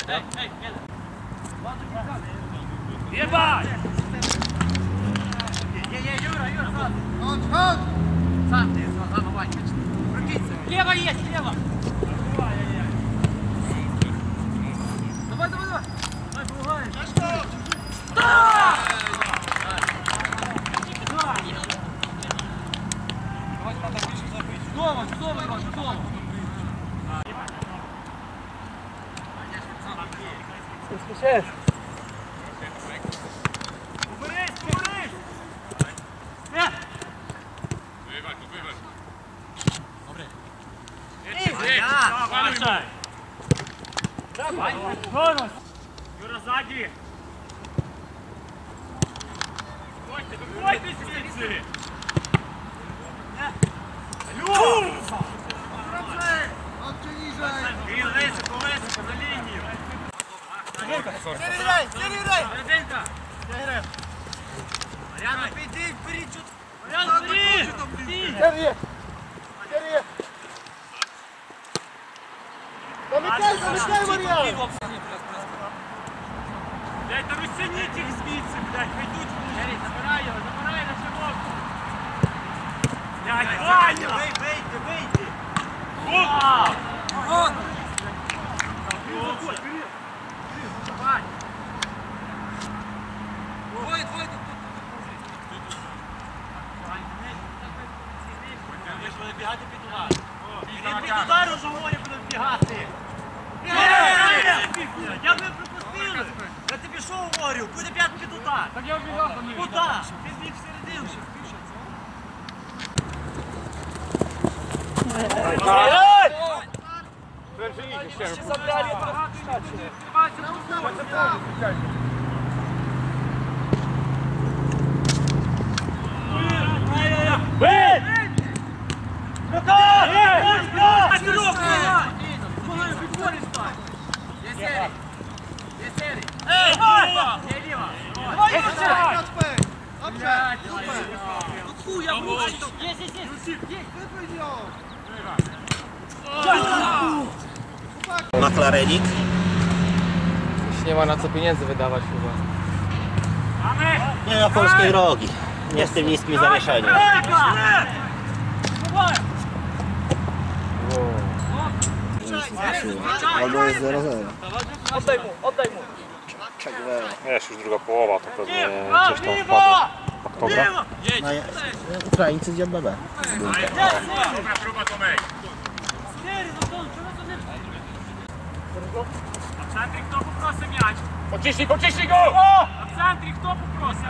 Jebać! Nie, Юра, сам. Chodź! Сам ты, давай. Прокидься. Лево есть, лево. Давай. Давай, помогай. Да! Чудово, Иван, чудово. Спешишь? Уберись! Выбивай. Добре. Давай. Юра, сзади. Выходи, звідси. Високо, на лінію. Серединка! Мар'яна, піди вперед, чуть. Мар'яна, вперед! Замикай, Мар'яна! Блядь, та розтягніть їх звідси, блядь, хайдуть. Забирай його, на шибок. Блядь, Ваня! Вийди! Вот! Давай! Двоє тут. Вийшли не бігати під удар. Він під удар уже говорю, будуть бігати. Я б не пропустили. Я тобі що говорю? Буде п'ят під удар. Так я вбігав. Куда? Ти збіг всередину. Ще забрали. Бей! McLarenik. Już nie ma na co pieniędzy wydawać chyba. Nie ma polskiej rogi. Nie z tym niskim zawieszeniem. Albo jest 0-0. Oddaj mu. Wiesz, już druga połowa, to pewnie coś tam wpadło. Dobra? Ukraińcy z JBB. Dobra, próba Tomek. В центрі хто попросить м'яч? Почищи го! В центрі хто попросить?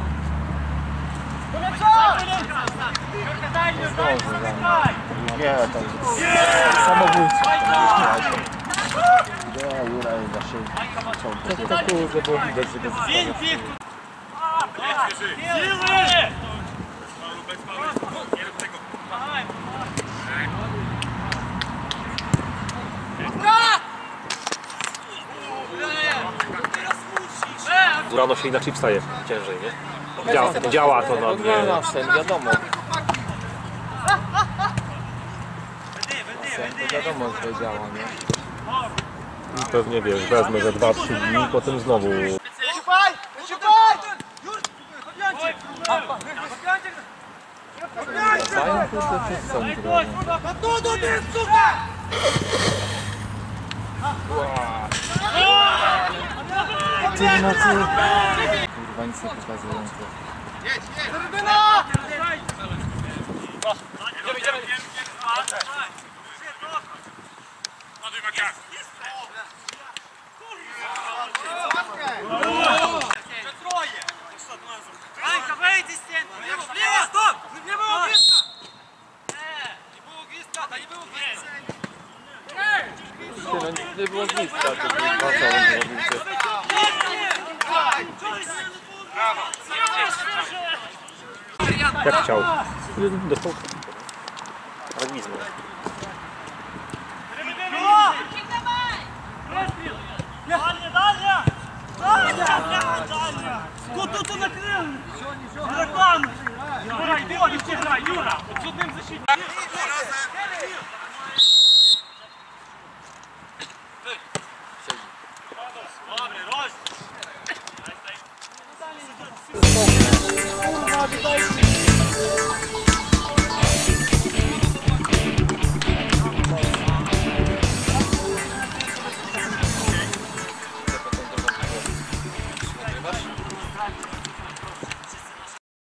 До м'яча! Юрка, дай, замикай! Nie, tam samobójcy. Nie, Jura jest za szybko. To kurde było widać, że go Він тих тут! Сіли! Rano się inaczej wstaje, ciężej, nie? Działa to na mnie. No sen, wiadomo. Wiadomo, że działa, nie? I pewnie wiesz, wezmę za 2-3 dni, potem znowu. Чупай! Wracają, kurde, wszyscy są zdrowi. Ty nocy. Kurwa, nic nie pokazują. Анька, вийди з стінки! Вліво, стоп! Не було близько! Не було близько, та не було близько! No, nie było bliska, to było co on robicie. Jak chciał. Dostał realizmu. Тут накрили! Реклама! Юра, йди, грай, Юра! От з одним защитником! tutaj